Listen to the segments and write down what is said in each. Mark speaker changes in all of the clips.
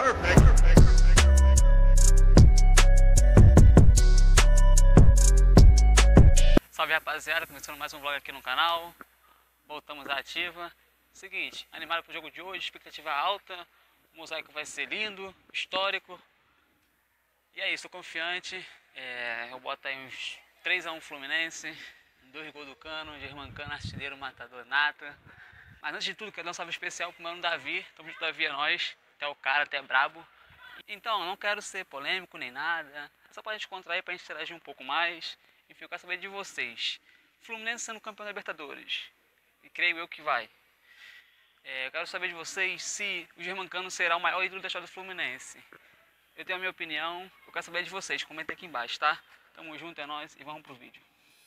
Speaker 1: Salve rapaziada, começando mais um vlog aqui no canal. Voltamos à ativa. Seguinte, animado pro jogo de hoje, expectativa alta. O mosaico vai ser lindo, histórico. E é isso, tô confiante. Eu boto aí uns 3-1 Fluminense, 2 gols do Cano, Germancano, artilheiro, matador nata. Mas antes de tudo, quero dar um salve especial pro mano Davi. Tamo junto, Davi, é nóis. Até o cara, até brabo. Então, não quero ser polêmico nem nada. Só pra gente contrair, pra gente interagir um pouco mais. Enfim, eu quero saber de vocês. Fluminense sendo campeão da Libertadores. E creio eu que vai. Eu quero saber de vocês se o Germancano será o maior ídolo da história do Fluminense. Eu tenho a minha opinião. Eu quero saber de vocês. Comentem aqui embaixo, tá? Tamo junto, é nóis e vamos pro vídeo.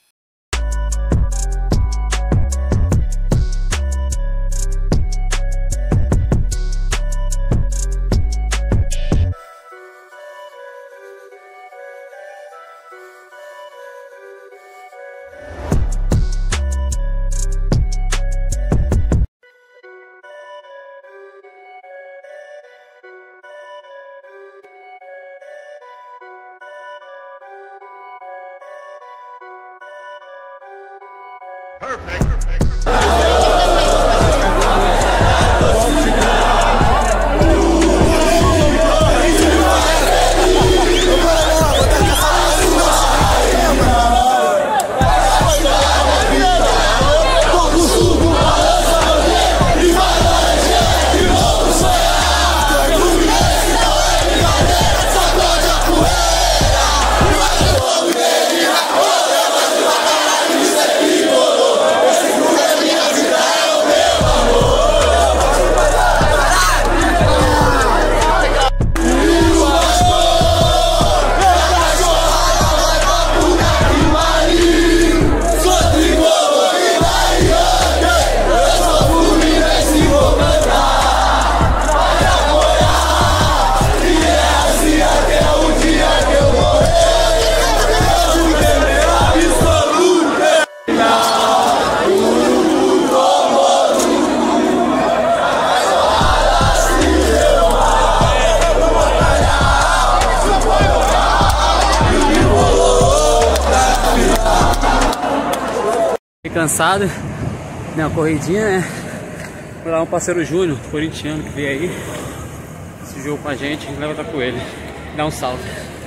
Speaker 1: Cansado, deu uma corridinha, né? Foi lá um parceiro Júnior, corintiano, que veio aí esse jogo com a gente, leva estar com ele, dá um salve.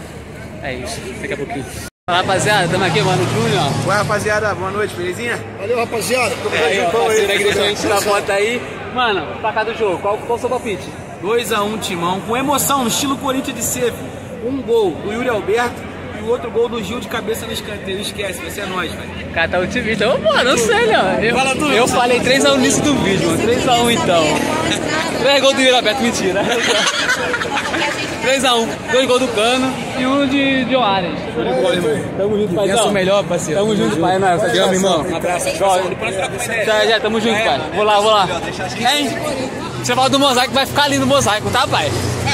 Speaker 1: É isso, daqui a pouquinho. Fala rapaziada, estamos aqui, mano, Júnior.
Speaker 2: Ué rapaziada, boa noite, belezinha?
Speaker 3: Valeu rapaziada,
Speaker 1: aí, ó, parceiro que deixou a gente tirar a foto aí. Mano, pra cá do jogo, qual o seu palpite?
Speaker 2: 2-1 Timão, com emoção, no estilo Corinthians de ser. Um gol do Yuri Alberto e o outro gol do Gil de cabeça no escanteio. Esquece, vai ser nós, velho.
Speaker 1: O cara tá otimista. Mano, não sei, não. Eu falei 3-1 no início do vídeo, mano. 3-1 então. 3 gols do Yuri Alberto, mentira. 3-1, 2 gols do Cano e 1 de Joares. Tamo junto, pai.
Speaker 2: Pensa o melhor, parceiro.
Speaker 1: Tamo junto, pai. Te amo, irmão.
Speaker 2: Um abraço.
Speaker 1: Já, tamo junto, pai. Vou lá. Hein? Você fala do mosaico, vai ficar lindo o mosaico, tá, pai?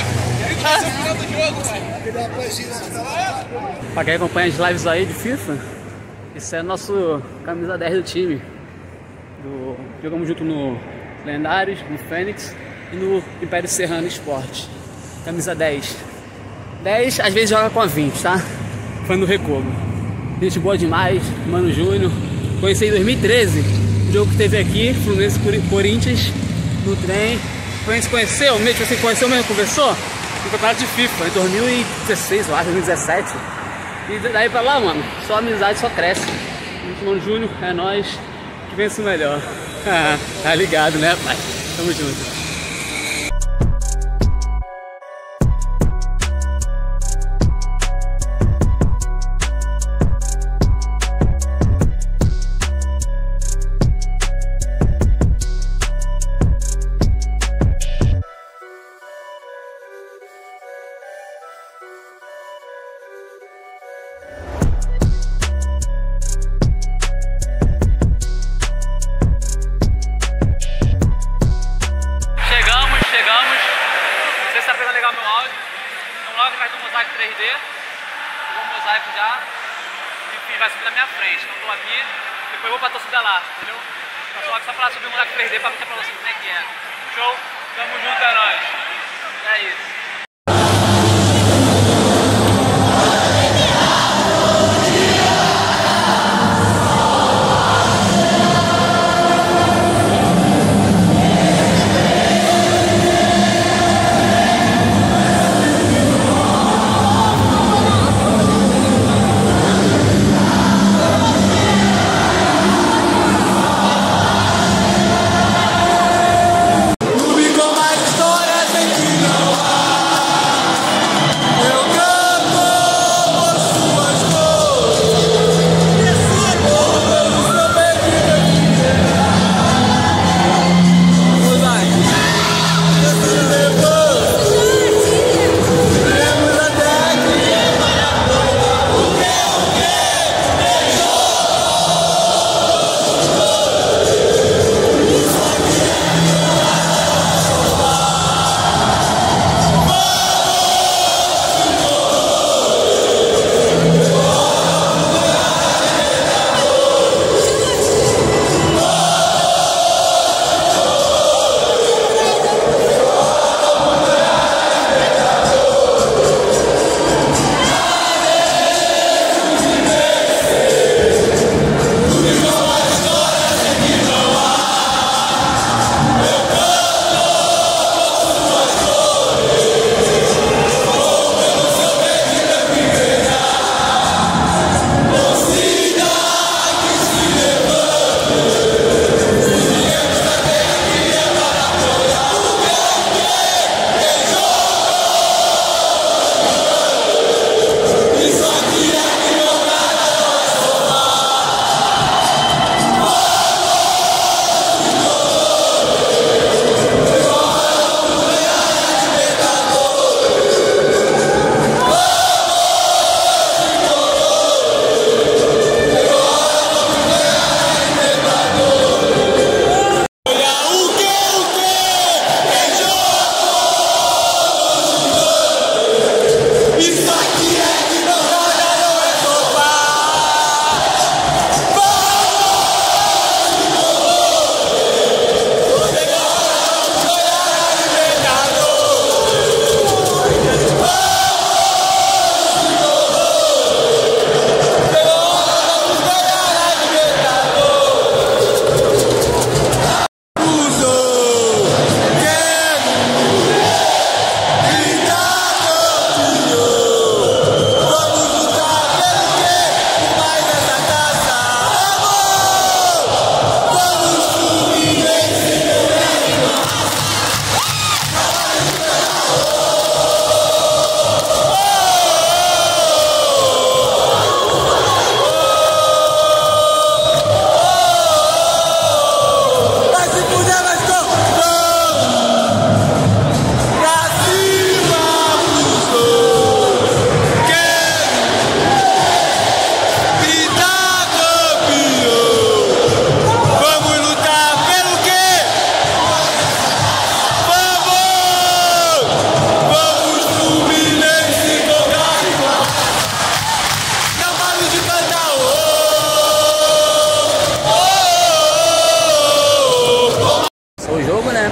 Speaker 1: Pra quem acompanha as lives aí de FIFA, esse é nosso camisa 10 do time. Jogamos junto no Lendários, no Fênix e no Império Serrano Esporte. Camisa 10. 10 às vezes joga com a 20, tá? Fã do Recobo. Gente boa demais, Mano Júnior. Conheci em 2013, o jogo que teve aqui, Fluminense Corinthians, no trem. Você conheceu mesmo? Você conheceu mesmo? Conversou? No campeonato de FIFA, em 2016, eu acho, 2017. E daí pra lá, mano, só amizade só cresce. Mano Júnior, é nóis, que vence o melhor. Tá ligado, né, pai? Tamo junto. Vai do mosaico 3D, pegou o mosaico já, enfim, vai subir na minha frente. Então tô aqui, depois eu vou pra torcida lá, entendeu? Só pra subir o mosaico 3D pra mostrar pra vocês como é que é. Show? Tamo junto, é nóis. É isso.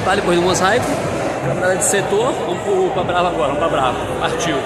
Speaker 1: voltar depois do mosaico. Mudar de setor, vamos pra Brava agora, vamos pra Brava. Partiu.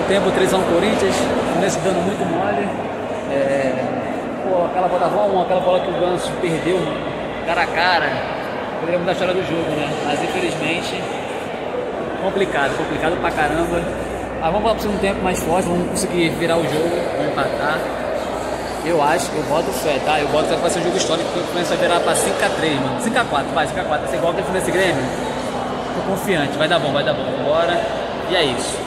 Speaker 2: tempo, 3x1 Corinthians, Fluminense dando muito mole. Pô, aquela bola 1, aquela bola que o Ganso perdeu cara a cara, poderia mudar a história do jogo, né? Mas infelizmente, complicado pra caramba. Mas vamos para o segundo tempo mais forte, vamos conseguir virar o jogo, vamos empatar. Eu acho, eu boto fé, tá? Eu boto fé que vai ser um jogo histórico, porque o Fluminense vai virar pra 5x3, mano. 5x4, vai, 5x4, vai ser igual que o Fluminense Grêmio. Tô confiante, vai dar bom, vambora. E é isso.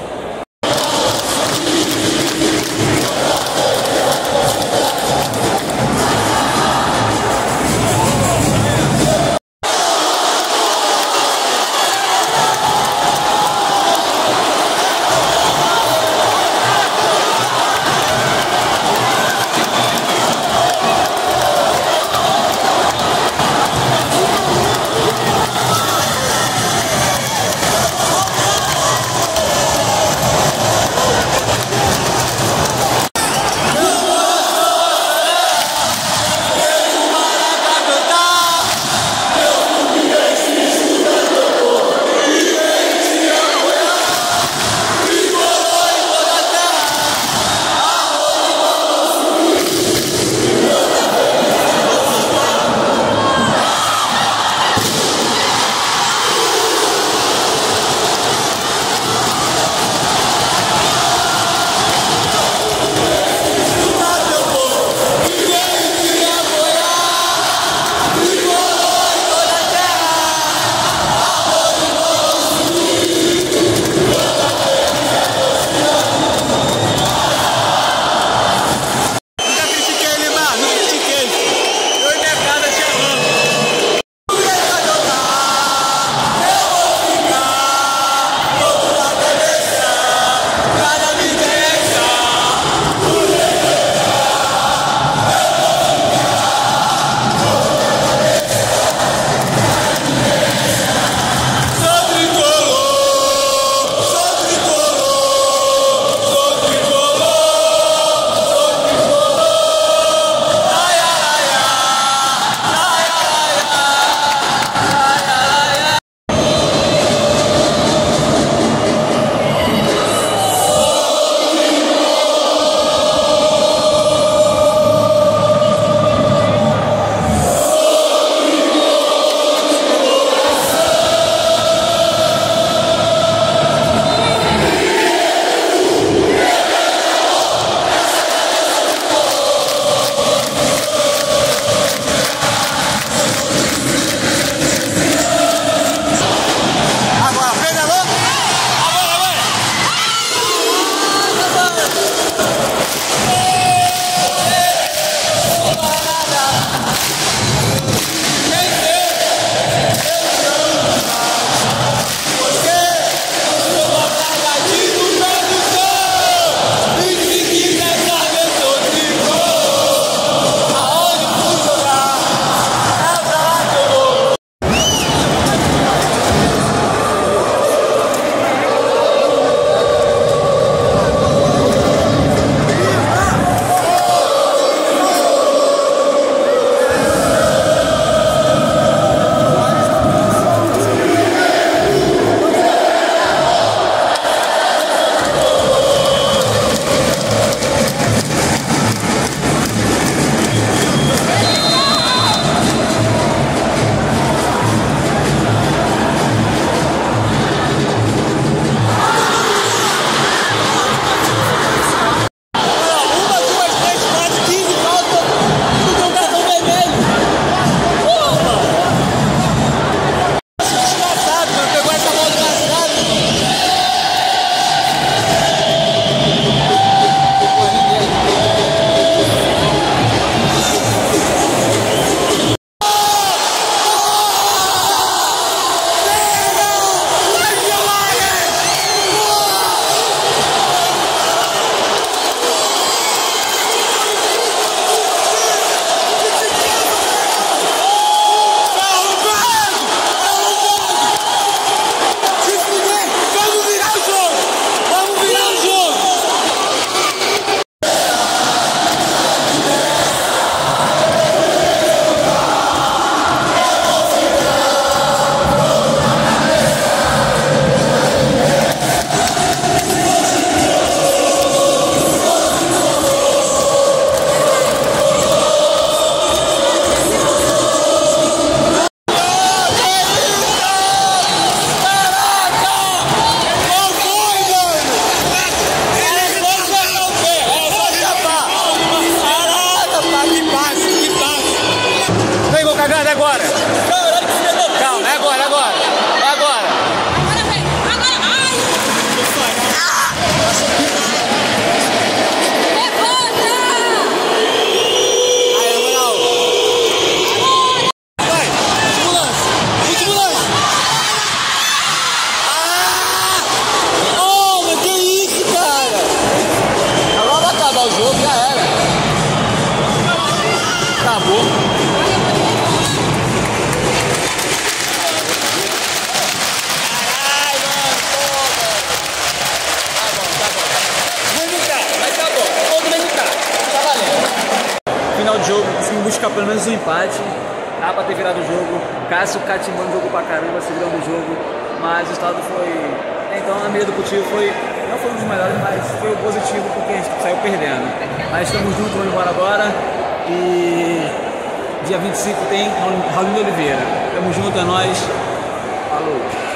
Speaker 2: cagando, é agora. Calma, é agora, é agora. É agora.
Speaker 3: Agora vem. Agora. Ai. Levanta.
Speaker 2: Aí, na moral. Vai. Último lance. Último lance. Oh, mas que isso, cara? Agora vai acabar o jogo, já era. Acabou. Final de jogo, conseguimos buscar pelo menos um empate. Dá pra ter virado o jogo. Cássio catimbando o jogo pra caramba, segurando o jogo. Mas o estado foi. Então, na medida do possível, não foi um dos melhores, mas foi o positivo porque a gente saiu perdendo. Mas estamos juntos, vamos embora agora. E dia 25 tem Raulinho Oliveira. Tamo junto, é nóis. Falou.